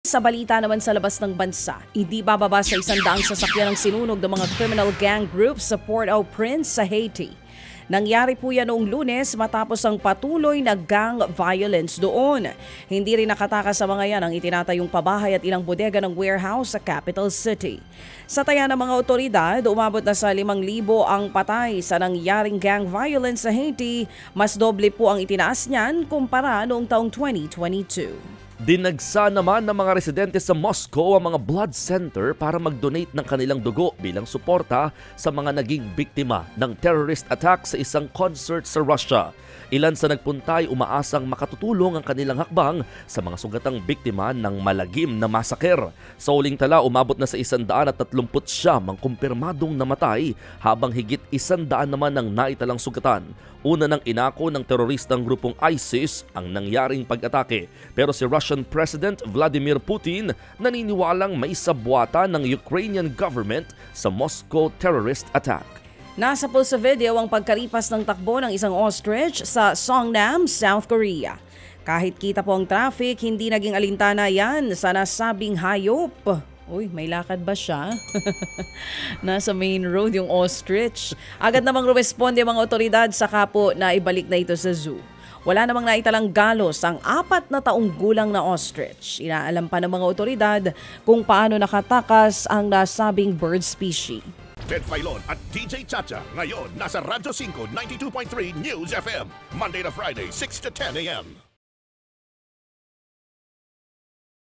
Sa balita naman sa labas ng bansa, hindi bababa sa 100 sasakyan ang sinunog ng mga criminal gang groups sa Port-au-Prince sa Haiti. Nangyari po yan noong Lunes matapos ang patuloy na gang violence doon. Hindi rin nakatakas sa mga yan ang itinatayong pabahay at ilang bodega ng warehouse sa capital city. Sa taya ng mga otoridad, umabot na sa 5,000 ang patay sa nangyaring gang violence sa Haiti. Mas doble po ang itinaas niyan kumpara noong taong 2022. Dinagsa naman ng mga residente sa Moscow ang mga blood center para mag-donate ng kanilang dugo bilang suporta sa mga naging biktima ng terrorist attack sa isang concert sa Russia. Ilan sa nagpunta ay umaasang makatutulong ang kanilang hakbang sa mga sugatang biktima ng malagim na masaker. Sa uling tala, umabot na sa 139 ang kumpirmadong namatay habang higit 100 naman ang naitalang sugatan. Una nang inako ng teroristang grupong ISIS ang nangyaring pag-atake. Pero si Russian President Vladimir Putin naniniwalang may sabwata ng Ukrainian government sa Moscow terrorist attack. Nasa po sa video ang pagkaripas ng takbo ng isang ostrich sa Songnam, South Korea. Kahit kita po ang traffic, hindi naging alintana yan sa nasabing hayop. Uy, may lakad ba siya? Nasa main road yung ostrich. Agad namang rumesponde ang mga otoridad sa kapo na ibalik na ito sa zoo. Wala namang naitalang galos ang 4 na taong gulang na ostrich. Inaalam pa ng mga otoridad kung paano nakatakas ang nasabing bird species. Ted Filon at DJ Chacha ngayon nasa Radyo 5 92.3 News FM Monday to Friday 6 to 10 a.m.